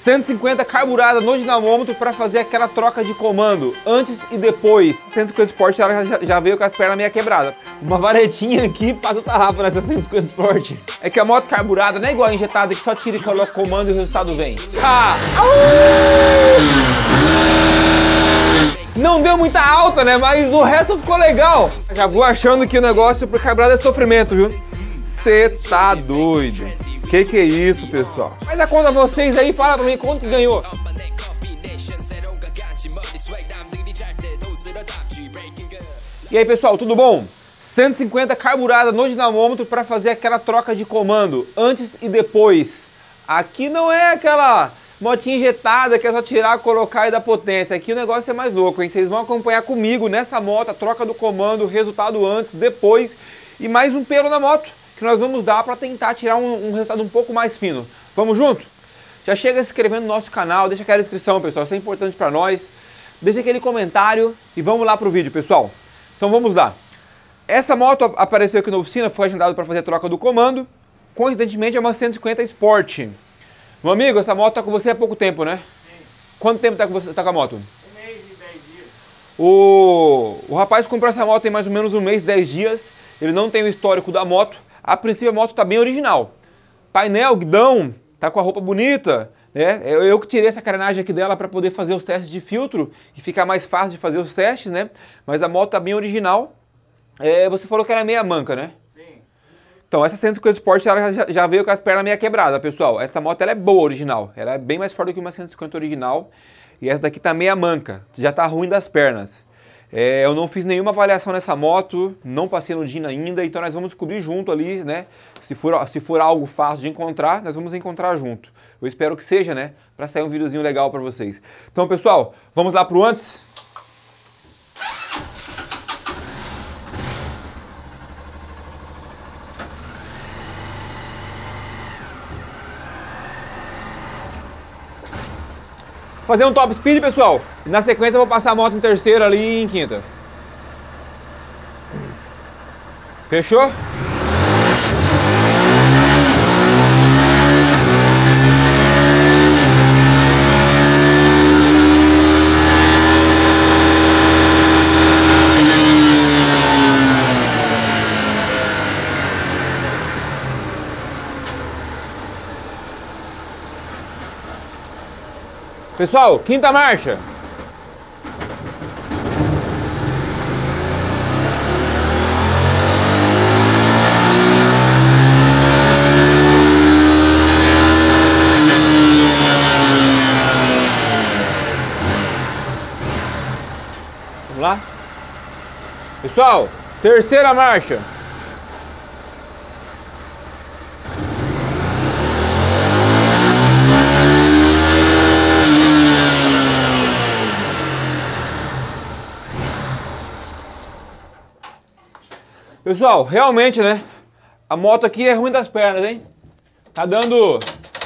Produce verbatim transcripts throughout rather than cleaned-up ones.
cento e cinquenta carburada no dinamômetro para fazer aquela troca de comando antes e depois. cento e cinquenta Sport ela já, já veio com as pernas meio quebradas. Uma varetinha aqui passa o tarrafa nessa cento e cinquenta Sport. É que a moto carburada não é igual a injetada que só tira e coloca o comando e o resultado vem. Ah! Não deu muita alta, né? Mas o resto ficou legal. Já vou achando que o negócio por carburada é sofrimento, viu? Cê tá doido. Que que é isso, pessoal? Faz a conta vocês aí, fala pra mim quanto que ganhou. E aí, pessoal, tudo bom? cento e cinquenta carburada no dinamômetro para fazer aquela troca de comando antes e depois. Aqui não é aquela motinha injetada que é só tirar, colocar e dar potência. Aqui o negócio é mais louco, hein? Vocês vão acompanhar comigo nessa moto, a troca do comando, resultado antes, depois e mais um pelo na moto que nós vamos dar para tentar tirar um, um resultado um pouco mais fino. Vamos junto? Já chega se inscrevendo no nosso canal, deixa aquela inscrição, pessoal, isso é importante para nós. Deixa aquele comentário e vamos lá pro vídeo, pessoal. Então vamos lá. Essa moto apareceu aqui na oficina, foi agendado para fazer a troca do comando. Coincidentemente é uma cento e cinquenta Sport. Meu amigo, essa moto tá com você há pouco tempo, né? Sim. Quanto tempo tá com você, tá com a moto? Um mês e dez dias. O, o rapaz comprou essa moto tem mais ou menos um mês e dez dias. Ele não tem o histórico da moto. A princípio a moto tá bem original. Painel, guidão, tá com a roupa bonita, né? Eu, eu que tirei essa carenagem aqui dela para poder fazer os testes de filtro e ficar mais fácil de fazer os testes, né? Mas a moto tá bem original. É, você falou que era meia manca, né? Sim. Então essa cento e cinquenta Sport ela já, já veio com as pernas meia quebradas, pessoal. Essa moto ela é boa, original. Ela é bem mais forte do que uma cento e cinquenta original. E essa daqui tá meia manca, já tá ruim das pernas. É, eu não fiz nenhuma avaliação nessa moto, não passei no Dyna ainda, então nós vamos descobrir junto ali, né? Se for, se for algo fácil de encontrar, nós vamos encontrar junto. Eu espero que seja, né? Para sair um videozinho legal para vocês. Então, pessoal, vamos lá pro antes? Fazer um top speed, pessoal, e na sequência eu vou passar a moto em terceira ali e em quinta. Fechou? Pessoal, quinta marcha. Vamos lá? Pessoal, terceira marcha. Pessoal, realmente, né? A moto aqui é ruim das pernas, hein? Tá dando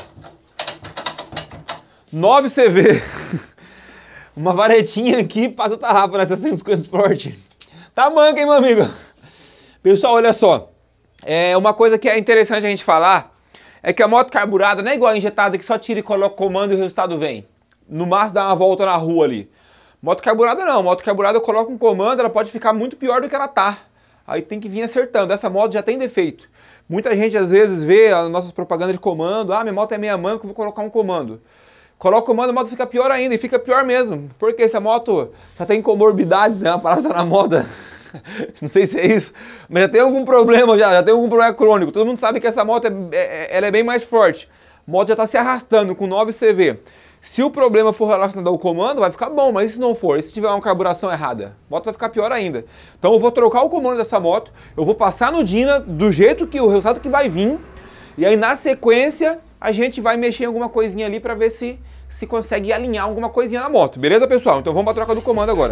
nove C V. Uma varetinha aqui passa o tarrafa nessa cento e cinquenta Sport. Tá manca, hein, meu amigo? Pessoal, olha só. É uma coisa que é interessante a gente falar é que a moto carburada não é igual a injetada que só tira e coloca o comando e o resultado vem. No máximo dá uma volta na rua ali. Moto carburada não. Moto carburada eu coloco um comando, ela pode ficar muito pior do que ela tá. Aí tem que vir acertando. Essa moto já tem defeito. Muita gente às vezes vê as nossas propagandas de comando. Ah, minha moto é meia manca, eu vou colocar um comando. Coloca o comando, a moto fica pior ainda. E fica pior mesmo. Porque essa moto já tem comorbidades, né? A parada tá na moda. Não sei se é isso. Mas já tem algum problema, já, já tem algum problema crônico. Todo mundo sabe que essa moto é, é, ela é bem mais forte. A moto já tá se arrastando com nove C V. Se o problema for relacionado ao comando, vai ficar bom, mas se não for, e se tiver uma carburação errada, a moto vai ficar pior ainda. Então eu vou trocar o comando dessa moto, eu vou passar no Dyna do jeito que o resultado que vai vir, e aí na sequência a gente vai mexer em alguma coisinha ali para ver se se consegue alinhar alguma coisinha na moto, beleza, pessoal? Então vamos para a troca do comando agora.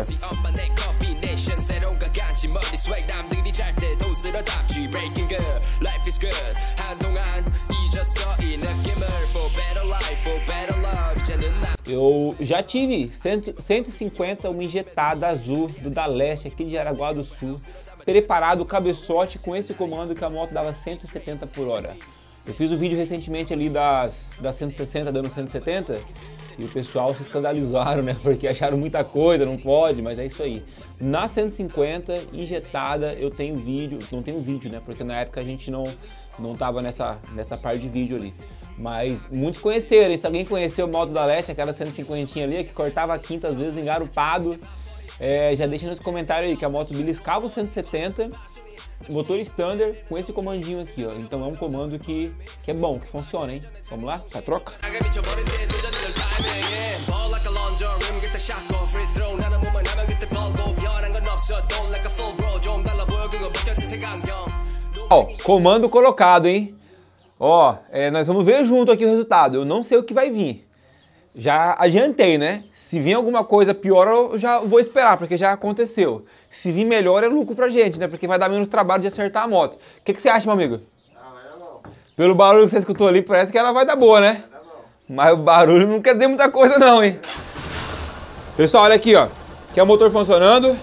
Eu já tive cento e cinquenta, uma injetada azul do da Leste aqui de Jaraguá do Sul, preparado o cabeçote com esse comando que a moto dava cento e setenta por hora. Eu fiz um vídeo recentemente ali das, das cento e sessenta dando cento e setenta e o pessoal se escandalizaram, né? Porque acharam muita coisa, não pode, mas é isso aí. Na cento e cinquenta injetada eu tenho vídeo, não tenho vídeo, né? Porque na época a gente não, não tava nessa, nessa parte de vídeo ali. Mas muitos conheceram, e se alguém conheceu o moto da Leste, aquela cento e cinquenta ali, que cortava a quinta às vezes engarupado, é, já deixa nos comentários aí que a moto beliscava o cento e setenta, motor standard com esse comandinho aqui, ó. Então é um comando que, que é bom, que funciona, hein? Vamos lá? Tá troca? Ó, comando colocado, hein? Ó, é, nós vamos ver junto aqui o resultado. Eu não sei o que vai vir. Já adiantei, né? Se vir alguma coisa pior, eu já vou esperar, porque já aconteceu. Se vir melhor, é lucro pra gente, né? Porque vai dar menos trabalho de acertar a moto. O que, que você acha, meu amigo? Ah, vai dar bom. Pelo barulho que você escutou ali, parece que ela vai dar boa, né? Vai dar bom. Mas o barulho não quer dizer muita coisa não, hein? Pessoal, olha aqui, ó. Aqui é o motor funcionando.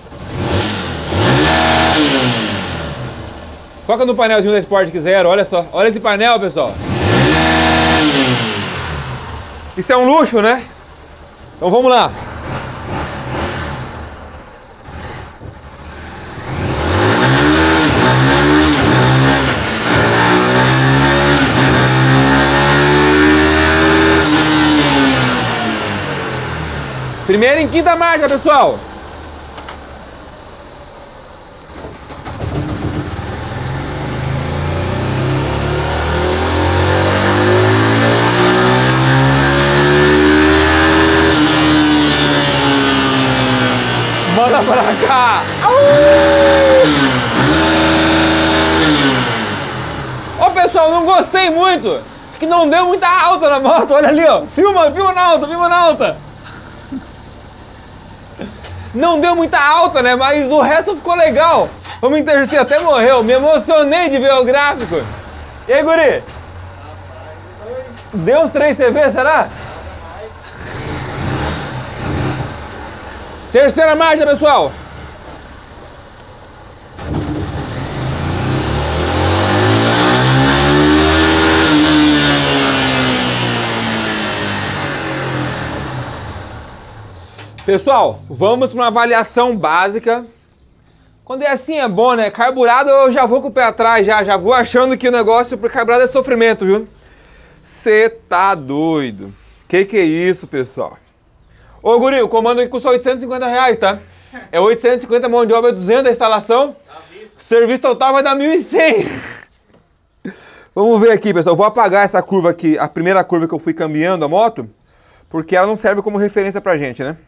Foca no painelzinho da Sportec Zero, olha só. Olha esse painel, pessoal. Isso é um luxo, né? Então vamos lá. Primeiro em quinta marcha, pessoal. Manda pra cá. Ô, pessoal, não gostei muito. Acho que não deu muita alta na moto. Olha ali, ó. Filma, filma na alta, filma na alta. Não deu muita alta, né? Mas o resto ficou legal. Vamos em terceiro, até morreu. Me emocionei de ver o gráfico. E aí, guri? Deu uns três C V, será? Terceira marcha, pessoal. Pessoal, vamos para uma avaliação básica. Quando é assim é bom, né? Carburado eu já vou com o pé atrás, já, já vou achando que o negócio por carburado é sofrimento, viu? Cê tá doido. Que que é isso, pessoal? Ô, guri, o comando aqui custa oitocentos e cinquenta reais, tá? É oitocentos e cinquenta, mão de obra duzentos da instalação. Serviço total vai dar mil e cem. Vamos ver aqui, pessoal. Eu vou apagar essa curva aqui, a primeira curva que eu fui cambiando a moto, porque ela não serve como referência pra gente, né?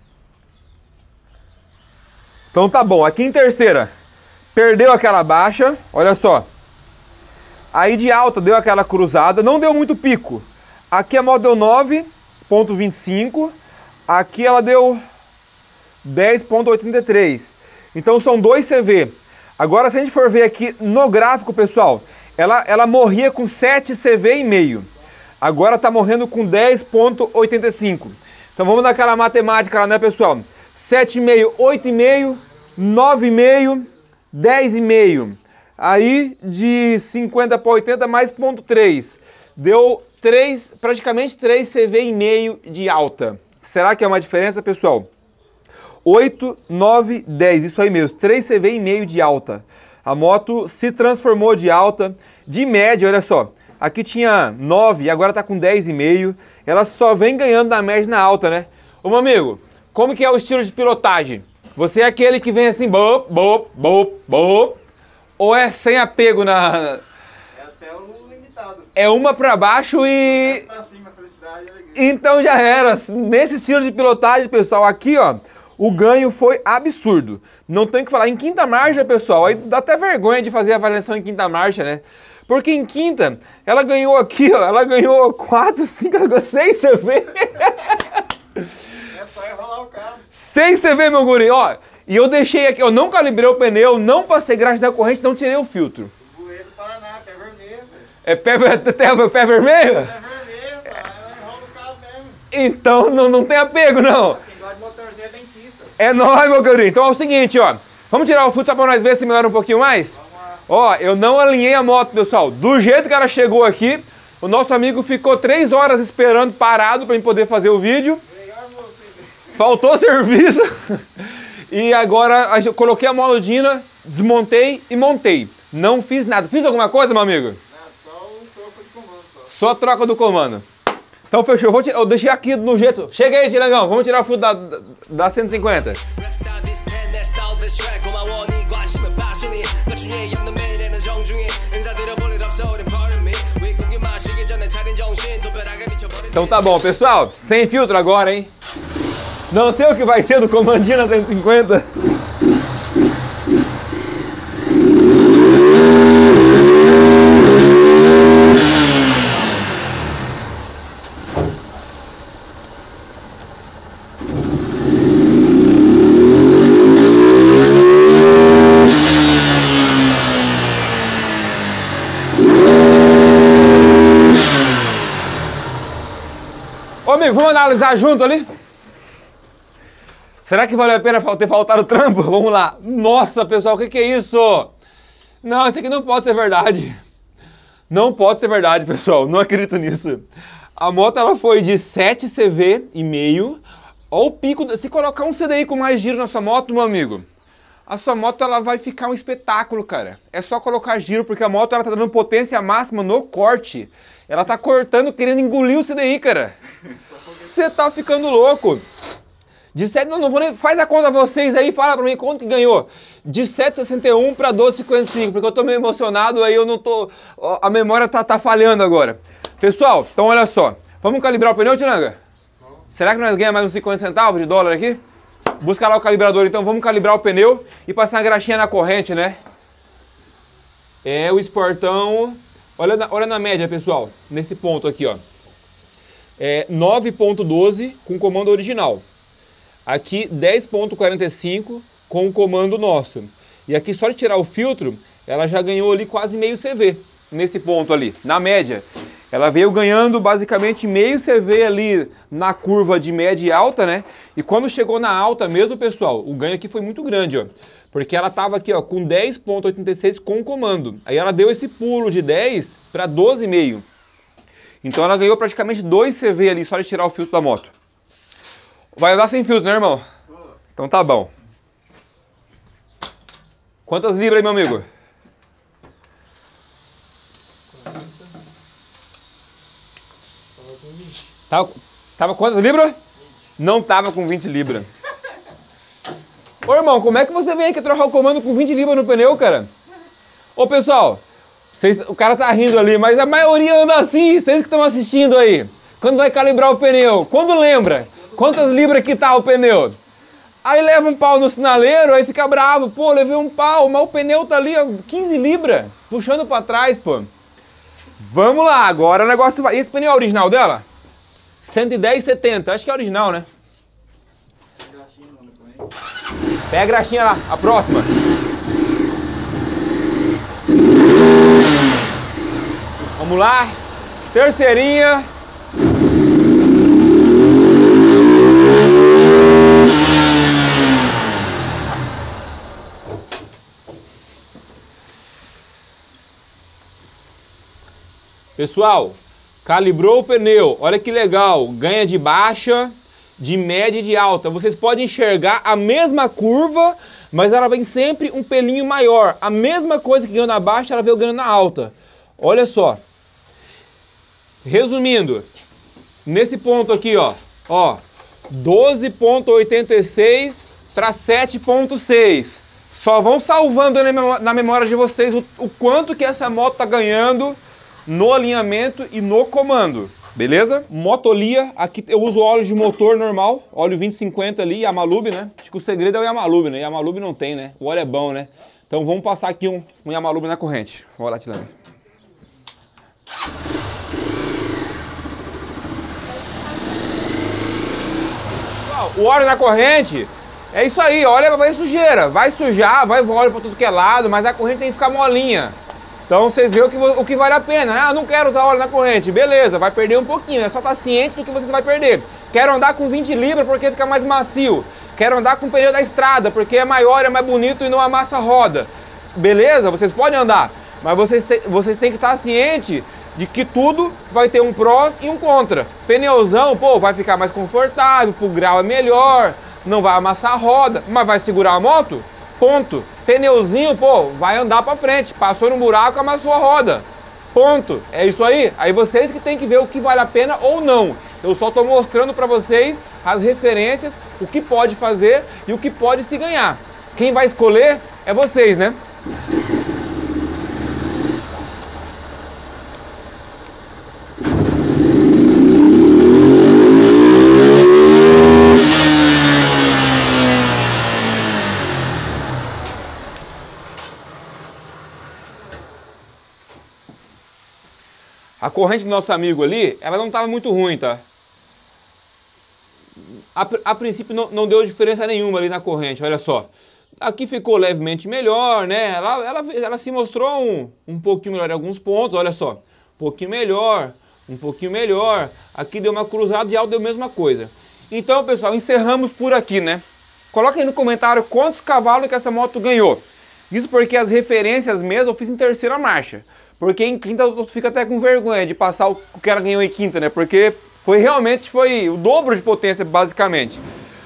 Então tá bom, aqui em terceira, perdeu aquela baixa, olha só. Aí de alta deu aquela cruzada, não deu muito pico. Aqui a moto deu nove ponto vinte e cinco, aqui ela deu dez ponto oitenta e três. Então são dois C V. Agora se a gente for ver aqui no gráfico, pessoal, ela, ela morria com sete C V e meio. Agora tá morrendo com dez ponto oitenta e cinco. Então vamos naquela matemática lá, né, pessoal? sete vírgula cinco, oito vírgula cinco, nove vírgula cinco, dez vírgula cinco. Aí de cinquenta para oitenta mais ponto três. Deu três, praticamente três C V e meio de alta. Será que é uma diferença, pessoal? oito, nove, dez, isso aí mesmo, três C V e meio de alta. A moto se transformou de alta, de média, olha só. Aqui tinha nove e agora tá com dez vírgula cinco. Ela só vem ganhando na média na alta, né? Ô, meu amigo, como que é o estilo de pilotagem? Você é aquele que vem assim, bop, bop, bop, bop, ou é sem apego na... É até o limitado. É uma pra baixo e... Pra cima, felicidade e alegria. Então já era. Nesse estilo de pilotagem, pessoal, aqui, ó, o ganho foi absurdo. Não tem o que falar. Em quinta marcha, pessoal, aí dá até vergonha de fazer a avaliação em quinta marcha, né? Porque em quinta, ela ganhou aqui, ó, ela ganhou quatro, cinco, seis C V. É só enrolar o carro. seis C V, meu guri, ó. E eu deixei aqui, eu não calibrei o pneu, não passei graxa da corrente, não tirei o filtro. Bueiro do Paraná, pé vermelho, velho. É pé, pé, pé vermelho? Pé vermelho, tá? Ela enrola o carro mesmo. Então não, não tem apego, não. Quem gosta de motorzinho é dentista. É nóis, meu guri. Então é o seguinte, ó. Vamos tirar o filtro só pra nós ver se melhora um pouquinho mais? Vamos lá. Ó, eu não alinhei a moto, pessoal. Do jeito que ela chegou aqui, o nosso amigo ficou três horas esperando parado para poder fazer o vídeo. Faltou serviço. E agora eu coloquei a moladina, desmontei e montei. Não fiz nada. Fiz alguma coisa, meu amigo? Não, só o troco de comando só. Só a troca do comando. Então fechou. Vou tirar, eu deixei aqui no jeito. Chega aí, Tirangão. Vamos tirar o fio da, da, da cento e cinquenta. Então tá bom, pessoal. Sem filtro agora, hein? Não sei o que vai ser do comandinho na cento e cinquenta. Ô amigo, vamos analisar junto ali? Será que valeu a pena ter faltado o trampo? Vamos lá. Nossa, pessoal, o que, que é isso? Não, isso aqui não pode ser verdade. Não pode ser verdade, pessoal. Não acredito nisso. A moto ela foi de sete C V e meio. Olha o pico. Se colocar um C D I com mais giro na sua moto, meu amigo, a sua moto ela vai ficar um espetáculo, cara. É só colocar giro, porque a moto ela tá dando potência máxima no corte. Ela tá cortando, querendo engolir o C D I, cara. Você tá ficando louco. De sete, não, não vou nem, faz a conta vocês aí, fala pra mim quanto que ganhou. De sete vírgula sessenta e um para doze vírgula cinquenta e cinco, porque eu tô meio emocionado, aí eu não tô, a memória tá, tá falhando agora. Pessoal, então olha só, vamos calibrar o pneu, Tiranga? Será que nós ganhamos mais uns cinquenta centavos de dólar aqui? Busca lá o calibrador, então vamos calibrar o pneu e passar uma graxinha na corrente, né? É, o esportão, olha na, olha na média, pessoal, nesse ponto aqui, ó. É nove ponto doze com comando original. Aqui dez ponto quarenta e cinco com o comando nosso. E aqui só de tirar o filtro, ela já ganhou ali quase meio C V. Nesse ponto ali, na média. Ela veio ganhando basicamente meio C V ali na curva de média e alta, né? E quando chegou na alta mesmo, pessoal, o ganho aqui foi muito grande, ó. Porque ela tava aqui, ó, com dez ponto oitenta e seis com o comando. Aí ela deu esse pulo de dez para doze vírgula cinco. Então ela ganhou praticamente dois C V ali só de tirar o filtro da moto. Vai andar sem filtro, né, irmão? Então tá bom. Quantas libras aí, meu amigo? Tava, tava quantas libras? Não tava com vinte libras. Ô, irmão, como é que você vem aqui trocar o comando com vinte libras no pneu, cara? Ô, pessoal, vocês, o cara tá rindo ali, mas a maioria anda assim, vocês que estão assistindo aí. Quando vai calibrar o pneu, quando lembra? Quantas libras que tá o pneu? Aí leva um pau no sinaleiro, aí fica bravo. Pô, levei um pau, mas o pneu tá ali, ó, quinze libras, puxando pra trás, pô. Vamos lá, agora o negócio vai... Esse pneu é original dela? cento e dez e setenta, acho que é original, né? Pega a graxinha lá, a próxima. Vamos lá, terceirinha. Pessoal, calibrou o pneu, olha que legal, ganha de baixa, de média e de alta. Vocês podem enxergar a mesma curva, mas ela vem sempre um pelinho maior. A mesma coisa que ganhou na baixa, ela veio ganhando na alta. Olha só. Resumindo, nesse ponto aqui, ó, ó, doze ponto oitenta e seis para sete ponto seis. Só vão salvando na memória de vocês o, o quanto que essa moto tá ganhando no alinhamento e no comando, beleza? Motolia, aqui eu uso óleo de motor normal, óleo vinte cinquenta ali, Yamalube, né? Acho que o segredo é o Yamalube, né? Yamalube não tem, né? O óleo é bom, né? Então vamos passar aqui um, um Yamalube na corrente. Olha lá, Tilane. O óleo na corrente, é isso aí, olha, vai sujeira, vai sujar, vai óleo para tudo que é lado, mas a corrente tem que ficar molinha. Então vocês veem o que, o que vale a pena, né? Ah, não quero usar óleo na corrente, beleza, vai perder um pouquinho, é só estar ciente do que você vai perder. Quero andar com vinte libras porque fica mais macio. Quero andar com o pneu da estrada porque é maior, é mais bonito e não amassa a roda. beleza, vocês podem andar, mas vocês, te, vocês têm que estar cientes de que tudo vai ter um pró e um contra. Pneuzão, pô, vai ficar mais confortável, o grau é melhor, não vai amassar a roda, mas vai segurar a moto? Ponto. Pneuzinho, pô, vai andar pra frente, passou no buraco, amassou a roda. Ponto. É isso aí. Aí vocês que tem que ver o que vale a pena ou não. Eu só tô mostrando pra vocês as referências, o que pode fazer e o que pode se ganhar. Quem vai escolher é vocês, né? A corrente do nosso amigo ali, ela não estava muito ruim, tá? A, a princípio não, não deu diferença nenhuma ali na corrente, olha só. Aqui ficou levemente melhor, né? Ela, ela, ela se mostrou um, um pouquinho melhor em alguns pontos, olha só. Um pouquinho melhor, um pouquinho melhor. Aqui deu uma cruzada e alto deu a mesma coisa. Então, pessoal, encerramos por aqui, né? Coloquem aí no comentário quantos cavalos que essa moto ganhou. Isso porque as referências mesmo eu fiz em terceira marcha. Porque em quinta eu fico até com vergonha de passar o que ela ganhou em quinta, né? Porque foi realmente foi o dobro de potência, basicamente.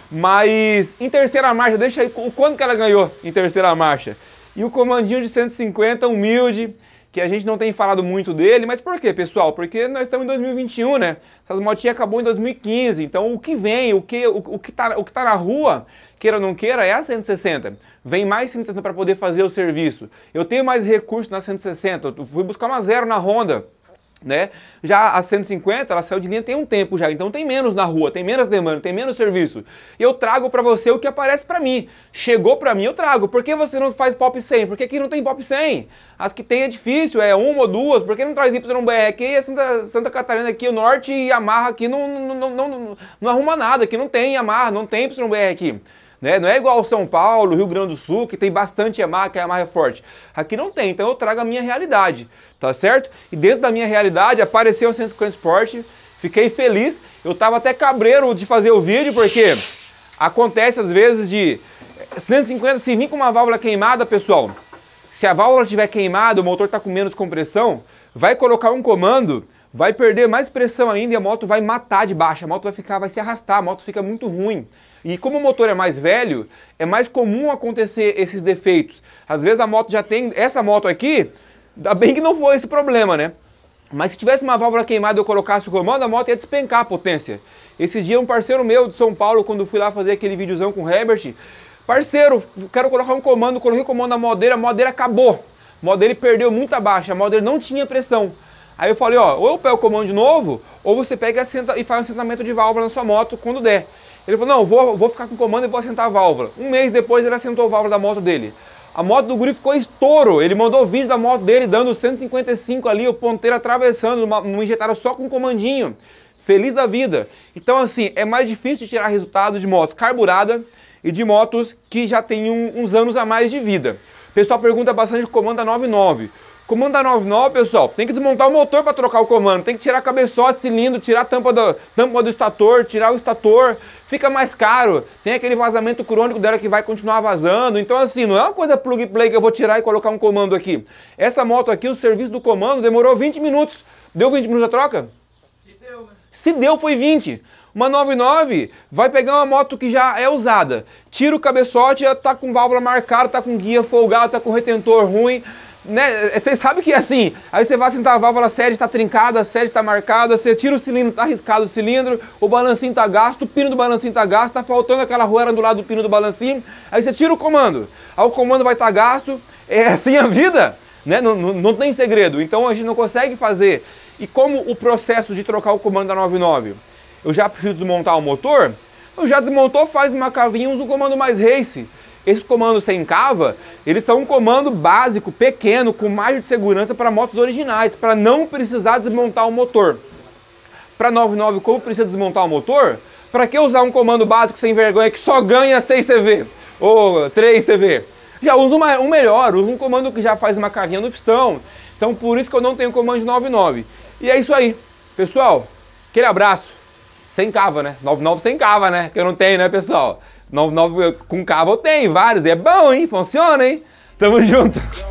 Mas em terceira marcha, deixa aí o quanto que ela ganhou em terceira marcha. E o comandinho de cento e cinquenta, humilde, que a gente não tem falado muito dele. Mas por quê, pessoal? Porque nós estamos em dois mil e vinte e um, né? Essas motinhas acabou em dois mil e quinze. Então o que vem, o que, o, o que, tá, o que tá na rua, queira ou não queira, é a cento e sessenta. Vem mais cento e sessenta para poder fazer o serviço. Eu tenho mais recursos na cento e sessenta. Eu fui buscar uma zero na Honda, né? Já a cento e cinquenta, ela saiu de linha tem um tempo já, então tem menos na rua, tem menos demanda, tem menos serviço. E eu trago para você o que aparece para mim. Chegou para mim, eu trago. Por que você não faz pop cem? Porque aqui não tem pop cem. As que tem é difícil, é uma ou duas. Por que não traz Y B R? Aqui é Santa, Santa Catarina, aqui o norte e Yamaha aqui não, não, não, não, não, não arruma nada. Aqui não tem Yamaha, não tem Y B R aqui. Né? Não é igual São Paulo, Rio Grande do Sul, que tem bastante Yamaha, que a Yamaha é forte. Aqui não tem, então eu trago a minha realidade, tá certo? E dentro da minha realidade apareceu o cento e cinquenta Sport, fiquei feliz, eu tava até cabreiro de fazer o vídeo, porque acontece às vezes de cento e cinquenta, se vir com uma válvula queimada, pessoal, se a válvula estiver queimada, o motor tá com menos compressão, vai colocar um comando, vai perder mais pressão ainda e a moto vai matar de baixo, a moto vai ficar, vai se arrastar, a moto fica muito ruim. E como o motor é mais velho, é mais comum acontecer esses defeitos. Às vezes a moto já tem, essa moto aqui, ainda bem que não foi esse problema, né? Mas se tivesse uma válvula queimada e eu colocasse o comando, a moto ia despencar a potência. Esse dia um parceiro meu de São Paulo, quando eu fui lá fazer aquele videozão com o Herbert, parceiro, quero colocar um comando, coloquei o comando na moto dele, a moto dele acabou. A moto dele perdeu muita baixa, a moto dele não tinha pressão. Aí eu falei, ó, ou eu pego o comando de novo, ou você pega e faz um assentamento de válvula na sua moto quando der. Ele falou, não, vou, vou ficar com o comando e vou assentar a válvula. Um mês depois ele assentou a válvula da moto dele. A moto do guri ficou estouro, ele mandou vídeo da moto dele dando cento e cinquenta e cinco ali, o ponteiro atravessando, uma, uma injetada só com comandinho. Feliz da vida. Então assim, é mais difícil de tirar resultado de moto carburada e de motos que já tem um, uns anos a mais de vida. O pessoal pergunta bastante o comando da noventa e nove. Comando da noventa e nove, pessoal, tem que desmontar o motor para trocar o comando, tem que tirar cabeçote, cilindro, tirar a tampa do, tampa do estator, tirar o estator, fica mais caro, tem aquele vazamento crônico dela que vai continuar vazando, então assim, não é uma coisa plug and play que eu vou tirar e colocar um comando aqui. Essa moto aqui, o serviço do comando demorou vinte minutos, deu vinte minutos a troca? Se deu, né? Se deu, foi vinte. Uma noventa e nove vai pegar uma moto que já é usada, tira o cabeçote, já tá com válvula marcada, tá com guia folgado, tá com retentor ruim, né? Vocês sabem que assim, aí você vai sentar a válvula, a sede está trincada, a sede está marcada, você tira o cilindro, está arriscado o cilindro, o balancinho está gasto, o pino do balancinho está gasto, está faltando aquela roera do lado do pino do balancinho, aí você tira o comando, aí o comando vai estar tá gasto, é assim a vida, né? Não, não, não tem segredo, então a gente não consegue fazer. E como o processo de trocar o comando da noventa e nove, eu já preciso desmontar o motor, eu já desmontou, faz uma cavinha, usa o comando mais race. Esses comandos sem cava, eles são um comando básico, pequeno, com margem de segurança para motos originais, para não precisar desmontar o motor. Para noventa e nove, como precisa desmontar o motor? Para que usar um comando básico sem vergonha que só ganha seis C V ou três C V? Já usa uma, um melhor, usa um comando que já faz uma cavinha no pistão. Então por isso que eu não tenho comando de noventa e nove. E é isso aí, pessoal. Aquele abraço. Sem cava, né? noventa e nove sem cava, né? Que eu não tenho, né, pessoal? noventa e nove com cava eu tenho, vários, é bom, hein? Funciona, hein? Tamo junto.